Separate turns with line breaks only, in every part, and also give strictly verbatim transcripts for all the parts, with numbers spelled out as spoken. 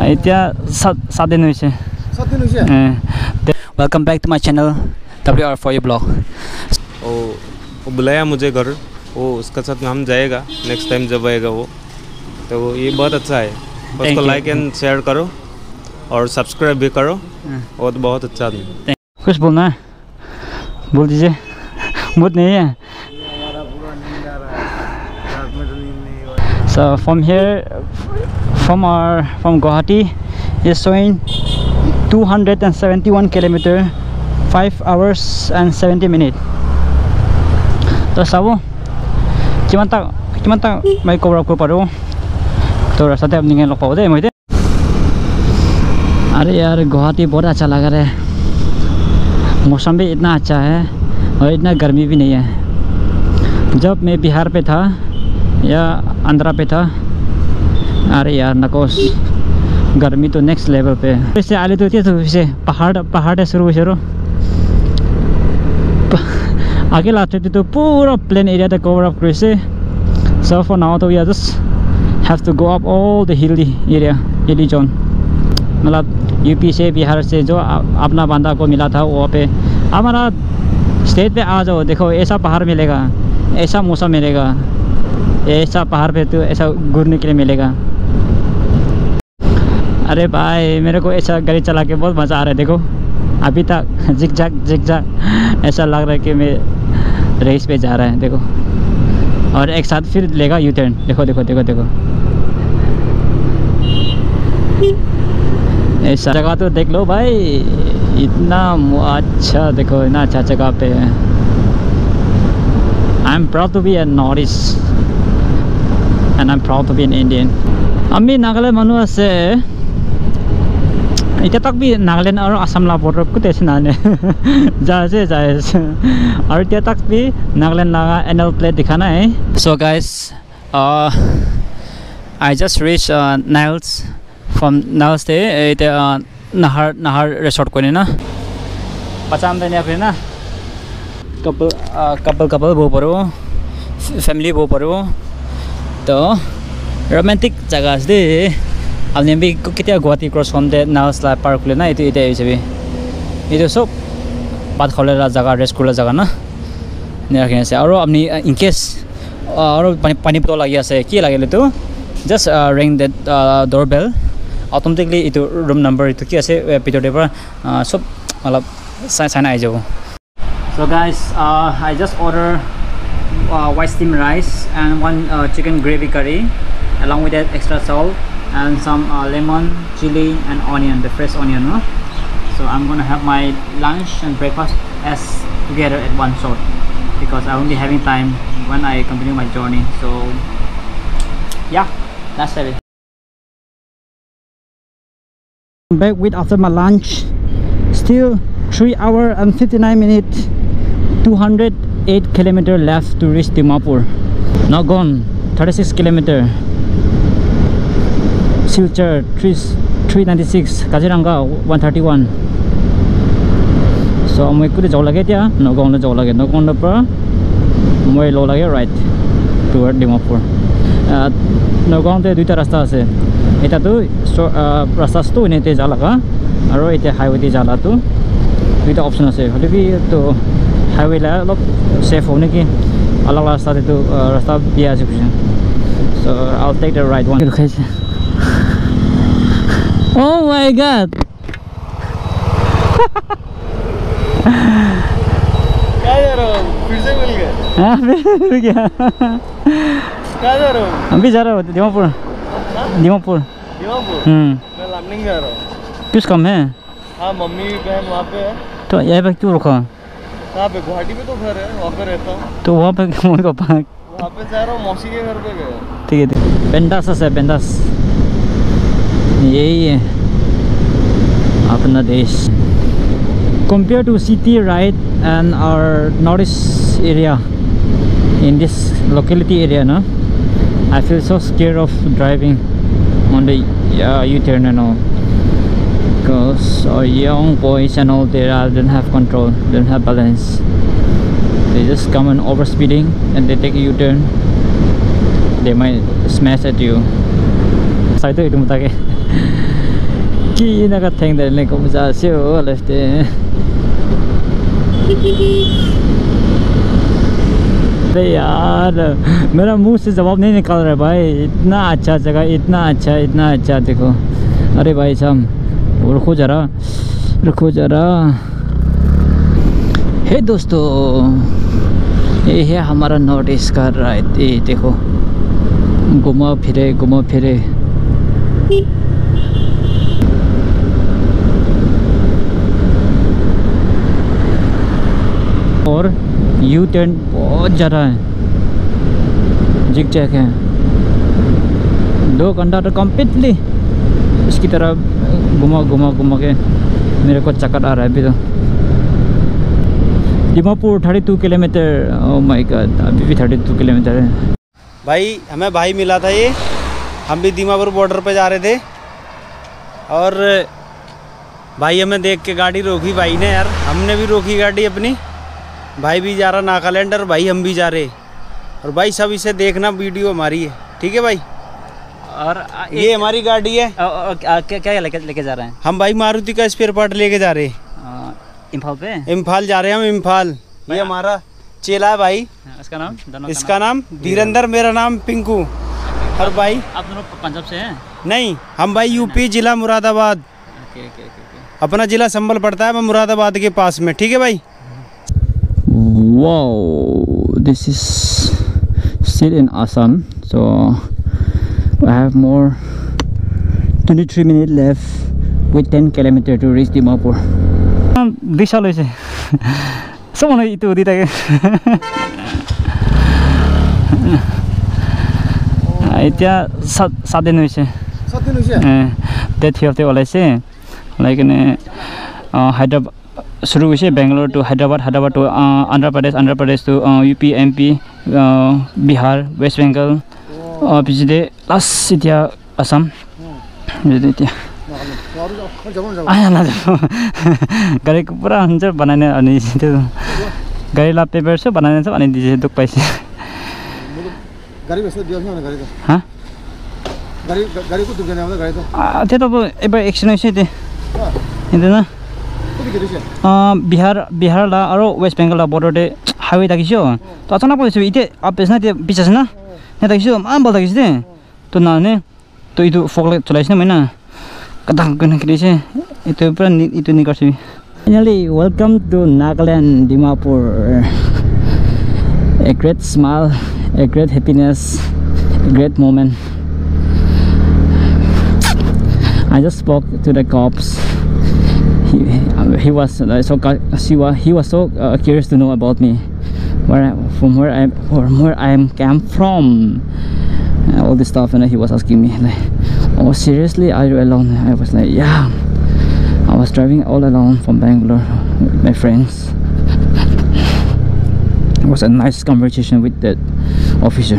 Welcome back to my channel W R for you blog.
वो वो बुलाया मुझे घर, वो उसके साथ हम जाएगा नेक्स्ट टाइम जब आएगा वो, तो ये बहुत अच्छा है। उसको लाइक एंड शेयर करो और सब्सक्राइब भी करो, वो तो बहुत अच्छा है।
कुछ बोलना है बोल दीजिए। मूड नहीं है। So from here, from our from Guwahati, is showing two hundred seventy-one kilometer, five hours and seventy minutes. तो साबो किमान तक किमान तक मैं कवर अप कर पा रहा हूँ, तो रास्ते अब निकल लोग पाओ दे मुझे। अरे यार गुवाहाटी बहुत अच्छा लग रहा है, मौसम भी इतना अच्छा है और इतना गर्मी भी नहीं है। जब मैं बिहार पे था या आंध्रा पे था, अरे यार नकोस गर्मी तो नेक्स्ट लेवल पे। वैसे आले तो तो वैसे पहाड़ पहाड़ है शुरू शुरू आगे लाते थे तो पूरा प्लेन एरिया तक कवर अप करे। सो फॉर नाउ तो we are just have to go up all the hilly area, hilly zone. मतलब यूपी से बिहार से जो अपना बांधा को मिला था वहाँ पे हमारा स्टेट पे आ जाओ, देखो ऐसा पहाड़ मिलेगा, ऐसा मौसम मिलेगा, ऐसा पहाड़ पे तो ऐसा घूमने के लिए मिलेगा। अरे भाई मेरे को ऐसा गाड़ी चला के बहुत मज़ा आ रहा है। देखो अभी तक जिग जाग जिग जाग ऐसा लग रहा है कि मैं रेस पे जा रहा है। देखो और एक साथ फिर लेगा यू टर्न। देखो देखो देखो देखो ऐसा जगह तो देख लो भाई, इतना अच्छा देखो, इतना अच्छा जगह पे है। I am proud to be a North East and I'm proud to be an Indian. আমি নাগালেণ্ড মানুহ আছে, এতিয়া তাক বি নাগালেণ্ড আৰু আসাম লা বৰ্ডাৰ কোতে আছে না যা আছে যা আছে আৰু এতিয়া তাক বি নাগালেণ্ড লাগা এনএল প্লেট দেখা নাই। So guys, uh, I just reached uh, Niles from Niles te eta uh, Nahar Nahar resort ko ni na pacham de ni apne na couple uh, couple couple bo paro, family bo paro, तो romantic जगह से अपने भी कितना Guwahati cross होम दे नाउस ला पार्क लेना इतो इतो ऐसे भी इतो सब बात खोले ला जगह रेस्ट कर ला जगह ना नहीं रखने से। और अपनी इन केस और पानी पानी तो लगी ऐसे क्या लगे ले तो just ring that door bell automatically इतो रूम नंबर इतो क्या ऐसे पिटर डेपर सब मतलब साइन आ जाओ। So guys, uh, I just order Uh, white steamed rice and one uh, chicken gravy curry, along with that extra salt and some uh, lemon, chili and onion, the fresh onion, no? So I'm gonna have my lunch and breakfast as together at one shot because I won't be having time when I continue my journey. So yeah, that's it. Back with after my lunch, still three hour and fifty-nine minutes, two hundred eight kilometer left to reach Dimapur. Now gone thirty-six kilometer. Silchar three ninety-six, Kaziranga one thirty-one. So मैं कुछ जाओ लगे क्या नौगांव ले जाओ लगे नौगांव ले पर मैं लो लगे right toward Dimapur. नौगांव ते दुईटा रास्ता আছে, এটা তো রাস্তা তো নেতে জালাগা আৰু এটা হাইওয়ে তে জালা তো দুইটা অপশন আছে। হলে কি তো हाईवे ला लोग सेफ होने की अलग रास्ता दे तो रास्ता भी आ चुके हैं। So I'll take the right one. Oh my God! क्या जा रहा हो? फिर से मिल गए? हाँ फिर क्या? क्या जा रहा हो? हम भी जा रहे हो दीमापुर। दीमापुर। दीमापुर? हम्म। मैं लैंडिंग जा रहा हूँ। किस काम है? हाँ मम्मी बहन वहाँ पे है। तो यहाँ पे क्यों रुका? कहाँ पे? गुवाहाटी में तो घर है, वहाँ पे रहता हूँ। तो वहाँ पे मम्मी पापा? वहाँ पे जा रहा हूँ, मौसी के घर पे गए। ठीक है ठीक है। बेंडास है बेंडास, यही है अपना देश। Compared to city right and our northeast area in this locality area, no, I feel so scared of driving on the uh, U-turn and all. Because our young boys and all there uh, don't have control, don't have balance. They just come on over speeding and they take a U-turn. They might smash at you. Saya tu itu mutake. कि ना का thank देने को मजा से हो लेते अरे यार मेरा मुंह से जवाब नहीं निकल रहा भाई। इतना अच्छा जगह, इतना अच्छा, इतना अच्छा। देखो अरे भाई साहब रुको जरा, रुको जरा। हे दोस्तों, ये है हमारा नॉर्थ ईस्ट का राइट। ये देखो घुमा फिरे घुमा फिरे। और यू टर्न बहुत ज़्यादा है, जिग जैग है। दो घंटा तो कम्प्लीटली इसकी तरफ घुमा घुमा घुमा के मेरे को चक्कर आ रहा है अभी तो। Dimapur thirty two kilometre. Oh my God, अभी भी थर्टी टू किलोमीटर है
भाई। हमें भाई मिला था ये, हम भी दीमापुर बॉर्डर पे जा रहे थे और भाई हमें देख के गाड़ी रोकी भाई ने यार। हमने भी रोकी गाड़ी अपनी। भाई भी जा रहा नागालैंड और भाई हम भी जा रहे। और भाई सब इसे देखना, वीडियो हमारी है, ठीक है भाई।
और
ये हमारी गाड़ी है।
आ, आ, आ, क्या क्या लेके लेके जा रहे हैं?
हम भाई मारुति का स्पेयर पार्ट लेके जा रहे हैं।
इम्फाल पे?
इम्फाल जा रहे हैं हम, इम्फाल। ये हमारा चेला है भाई।
इसका नाम?
इसका नाम धीरेंद्र, मेरा नाम पिंकू। और भाई
आप दोनों पंजाब से हैं?
नहीं, हम भाई यूपी जिला मुरादाबाद।
Okay okay okay.
अपना जिला संभल पड़ता है, मैं मुरादाबाद के पास में, ठीक है भाई।
Wow, this is still in Assam, so I have more twenty-three minutes left with ten kilometers to reach Dimapur. Disha loise. Someone itu di tage. Aitya sat din hoise. Sat din hoise. Eh, that here te olaise. Like in Hyderabad. शुरू हुई Bangalore to Hyderabad, Hyderabad to Andhra Pradesh, Andhra Pradesh to UP, MP, Bihar, West Bengal, और पिछले last इतना असम। गाड़ी को पूरा हंजर बनाने आने गाड़ी ला पेपर से बनाने सब आने दीजिए दुख पैसे। हाँ गाड़ी गाड़ी को दुख देने वाला गाड़ी तो थे तो एक बार एक्शन ऐसे थे इधर ना। बिहार बिहार ला और वेस्ट बेंगल ला बॉर्डर दे हाईवे तकिसो तो अचानक पड़े इते आप बेसना ते पीछे ना ने तकिसो मान बोल तकिस दे तो ना ने तो इतो फोक चलाइस ना मैना कदम कने करिसे इतो पूरा इतो निकर्सी। Finally welcome to Nagaland, Dimapur. A great smile, a great happiness, a great moment. I just spoke to the cops. He, he was uh, so she was he was so uh, curious to know about me, where I, from where I from where I am came from, uh, all this stuff, and he was asking me like, "Oh, seriously, are you alone?" I was like, "Yeah, I was driving all alone from Bangalore with my friends." It was a nice conversation with that officer.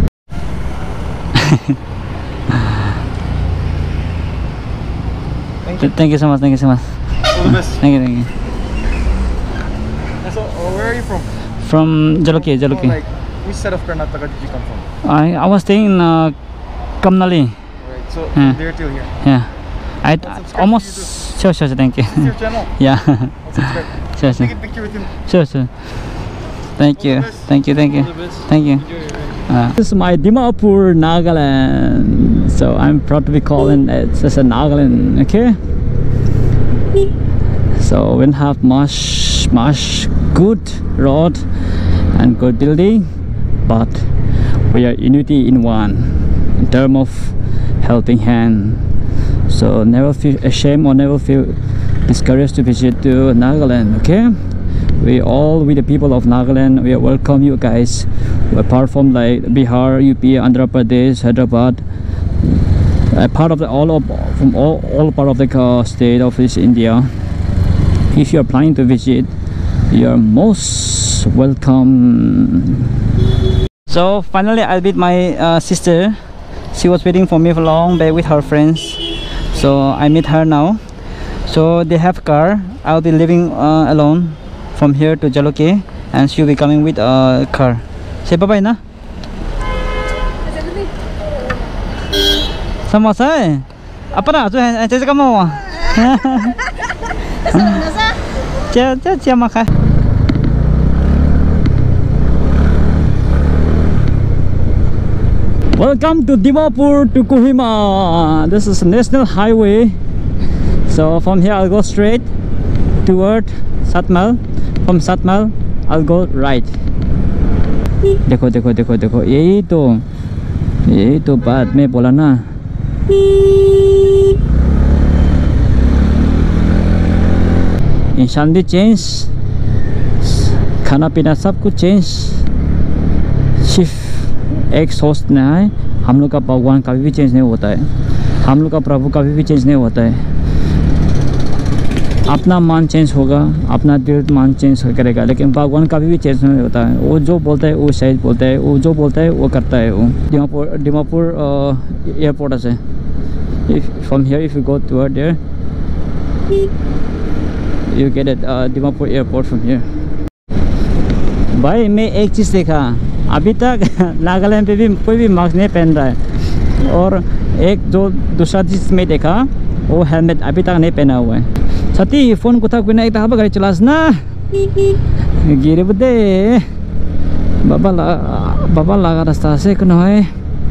Thank you. Thank you so much. Thank you so much.
All the best.
Thank you, thank you.
And so, uh, where are you from?
From Jalokie, Jalokie.
Oh, like, which side of Karnataka did you come from?
I I was staying in uh, Kamnali.
Right, so
Yeah.
from there till here.
Yeah. I
I'll subscribe
almost
to you
sure sure sure, thank you.
This is your channel.
Yeah.
I'll subscribe.
Sure sure
Take a picture with him.
sure sure. Thank
All
you.
the best.
Thank you. Thank you.
All the best.
Thank you.
Enjoy your ride.
Uh, this is my Dimapur, Nagaland. So I'm proud to be calling it as a Nagaland. Okay. So we don't have much much good road and good building, but we are unity in one in terms of helping hand. So never feel ashamed or never feel discouraged to visit to Nagaland. Okay. We all, we the people of Nagaland, we welcome you guys. Apart from like Bihar, U P, Andhra Pradesh, Hyderabad, a part of the all of from all all part of the uh, state of this India. If you are planning to visit, you are most welcome. So finally, I met my uh, sister. She was waiting for me for a long day with her friends. So I meet her now. So they have car. I'll be living uh, alone from here to Jalokie, and she'll be coming with a car. Say bye bye na. Sama saya. apa na tu saya kamu cia cia cia makan. Welcome to Dimapur to Kohima. This is National Highway. So from here I'll go straight toward Satmal. From Satmal I'll go right. देखो देखो देखो देखो यही तो यही तो बात मैं बोला ना. इंसान भी चेंज, खाना पीना सब कुछ चेंज. सिर्फ एक सोचना है, हम लोग का भगवान कभी भी चेंज नहीं होता है, हम लोग का प्रभु कभी भी चेंज नहीं होता है. अपना मन चेंज होगा, अपना दिल मन चेंज करेगा, लेकिन भगवान कभी भी चेंज नहीं होता है. वो जो बोलता है वो सही बोलता है, वो जो बोलता है वो करता है. वो डिमापुर डिमापुर एयरपोर्ट है. From here if you go toward there you get it. Dimapur airport from here. भाई मैं एक चीज़ देखा, अभी तक नागालैंड पे भी कोई भी मास्क नहीं पहन रहा है. और एक जो दूसरा चीज़ में देखा, वो हेलमेट अभी तक नहीं पहना हुआ है. Sati phone ko tak guna ita haba gari celas na. Gire bede. Baba la baba la rasta se kuno hai.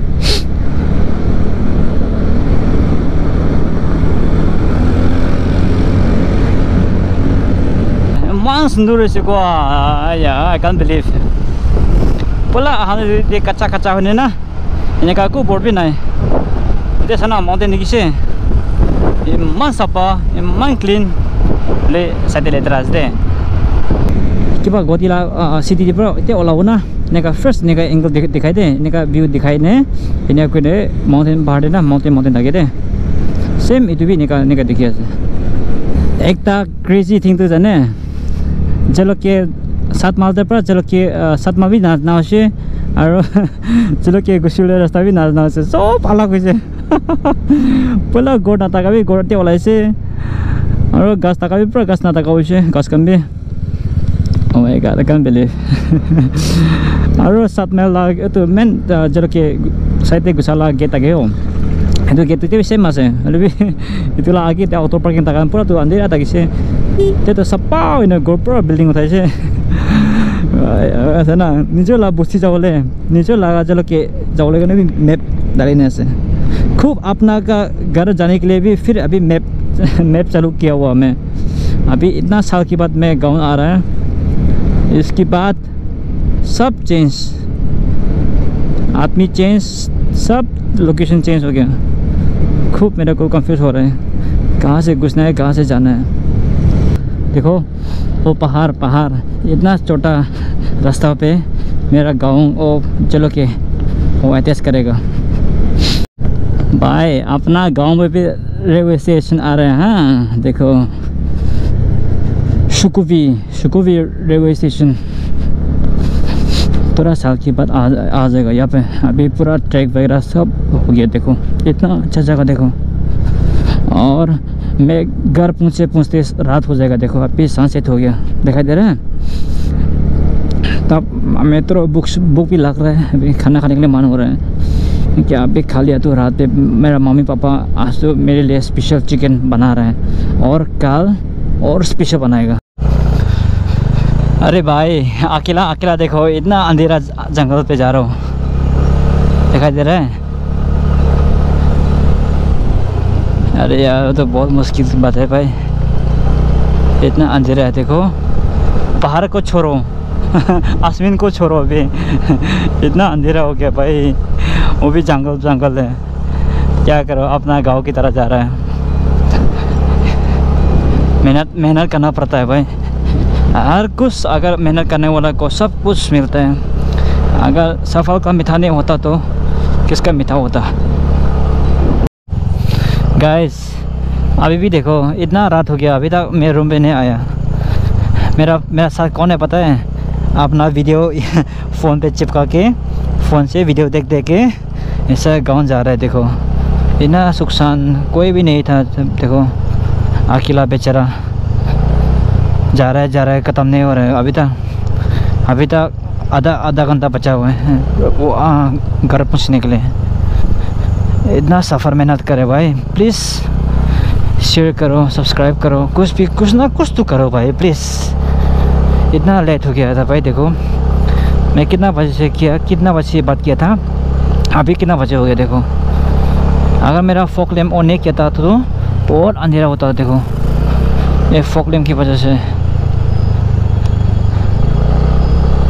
Man sundur se ko ya, I can't believe. Pola han de kacha kacha hone na. Ini ka ku board bi nai. De sana mountain ni kise. Man sapa, man clean, le satellite teras de. Kiba goti la city di bro, itu olah una. Neka first neka angle dikhai de, neka view dikhai ne. Ini aku de mountain bahar de na, mountain mountain lagi de. Same itu भी neka neka दिखिया से. एक ता crazy thing तो जाने. चलो के सात माल पर चलो के सात माल भी नाच ना होशे, और चलो के गुस्सुले रास्ता भी नाच ना होशे. सब अलग होशे. पहला गोड़ ना तका भी गोड़ ते वाला ऐसे, और गाछ तका भी पूरा गाछ ना तका होशे, गाछ कम भी. Oh my god, I can't believe. और सात माल लाग तो मैं चलो के साइड गुस्साला गेट तक हो. itu gitu itu sih mas ya, lebih itulah lagi di auto parking takkan pura tuh andi ada kisah itu sepau ini GoPro building utai sih. Sana निजो ला बुस्ती जाओले निजो लगा चलो के जाओले का भी मैप डालने से खूब अपना का घर जाने के लिए भी फिर अभी मैप मैप चालू किया हुआ मैं. अभी इतना साल के बाद मैं गाँव आ रहा है, इसके बाद सब चेंज, आदमी चेंज, सब लोकेशन चेंज हो गया. खूब मेरे को कंफ्यूज हो रहे हैं कहाँ से घुसना है कहाँ से जाना है. देखो वो पहाड़ पहाड़ इतना छोटा रास्ता पे मेरा गाँव ओ चलो के वो अटैच करेगा. भाई अपना गांव में भी रेलवे स्टेशन आ रहे हैं. हाँ देखो सुकुवी सुकुवी रेलवे स्टेशन थोड़ा साल के बाद आ, आ जाएगा यहाँ पे. अभी पूरा ट्रैक वगैरह सब हो गया. देखो इतना अच्छा जगह देखो, और मैं घर पहुँचते पहुँचते रात हो जाएगा. देखो अभी सनसेट हो गया, दिखाई दे रहा है. तब मैं तो बुक्स बुक भी लग रहा है, अभी खाना खाने के लिए मन हो रहा है. क्या अभी खा लिया तो रात पे मेरा मम्मी पापा आज तो मेरे लिए स्पेशल चिकन बना रहे हैं, और कल और स्पेशल बनाएगा. अरे भाई अकेला अकेला देखो, इतना अंधेरा जंगल पे जा रहा हूँ, दिखाई दे रहा है. अरे यार तो बहुत मुश्किल बात है भाई, इतना अंधेरा है. देखो पहाड़ को छोड़ो आसमान को छोड़ो, अभी इतना अंधेरा हो गया भाई. वो भी जंगल जंगल है, क्या करो, अपना गांव की तरह जा रहा है. मेहनत मेहनत करना पड़ता है भाई. हर कुछ अगर मेहनत करने वाला को सब कुछ मिलता है. अगर सफल का मीठा नहीं होता तो किसका मीठा होता. गाइस अभी भी देखो इतना रात हो गया, अभी तक मेरे रूम पे नहीं आया. मेरा मेरा साथ कौन है पता है? अपना वीडियो फ़ोन पे चिपका के फ़ोन से वीडियो देख देख के ऐसा गाँव जा रहा है. देखो इतना सुखसान कोई भी नहीं था. देखो अकेला बेचारा जा रहा है जा रहा है, ख़त्म नहीं हो रहा है. अभी तक अभी तक आधा आधा घंटा बचा हुआ है वो घर पहुँचने के लिए. इतना सफ़र मेहनत करे भाई, प्लीज़ शेयर करो, सब्सक्राइब करो, कुछ भी कुछ ना कुछ तो करो भाई प्लीज़। इतना लेट हो गया था भाई, देखो मैं कितना बजे से किया, कितना बजे से बात किया था, अभी कितना बजे हो गया देखो। अगर मेरा फॉग लैम्प ऑन नहीं किया था तो और अंधेरा होता, देखो ये फॉग लैम्प की वजह से।